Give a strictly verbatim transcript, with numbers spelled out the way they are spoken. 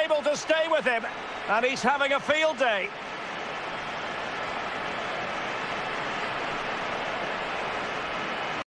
able to stay with him, and he's having a field day.